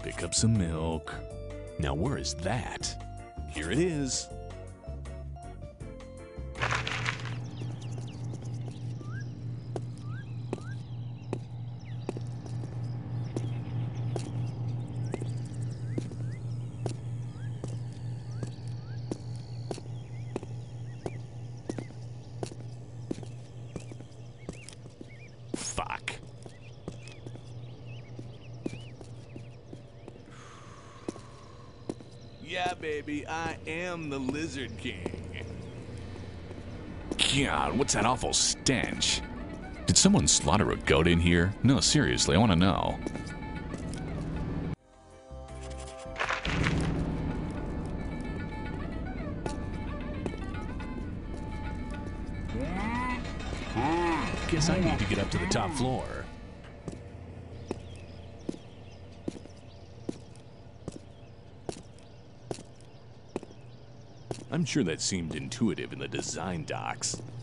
pick up some milk. Now where is that? Here it is. Fuck. Yeah, baby, I am the Lizard King. God, what's that awful stench? Did someone slaughter a goat in here? No, seriously, I want to know. Guess I need to get up to the top floor. I'm sure that seemed intuitive in the design docs.